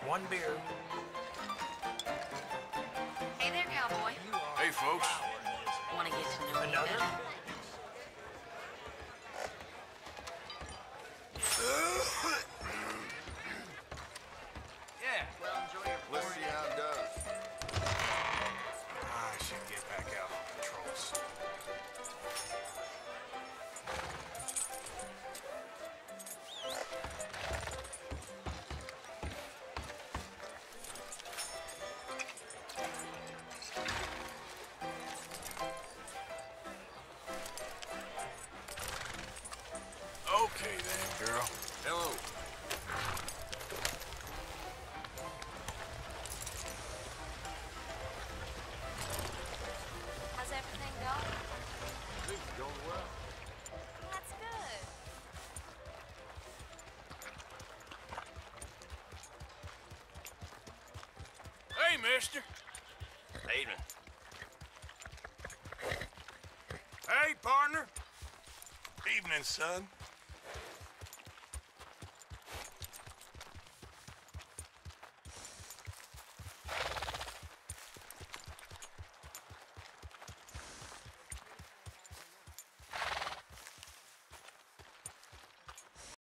one beer. Hey there, cowboy. Hey, folks. Want to get to know me Another? better? Yeah. Well, enjoy your Let's see how it does. I should get back out on patrols. Okay then, girl. Hello. How's everything going? Things are going well. That's good. Hey, mister. Evening. Hey, partner. Evening, son.